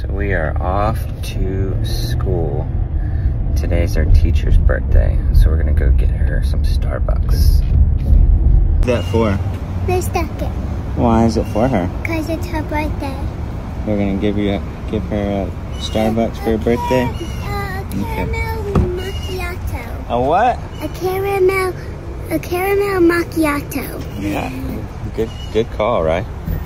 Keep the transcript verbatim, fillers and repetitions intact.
We are off to school. Today's our teacher's birthday, so we're gonna go get her some Starbucks. What's that for? They stuck it. Why is it for her? Because it's her birthday. We're gonna give you a, give her a Starbucks for her birthday? A caramel macchiato. A what? A caramel, a caramel macchiato. Yeah, good, good call, right?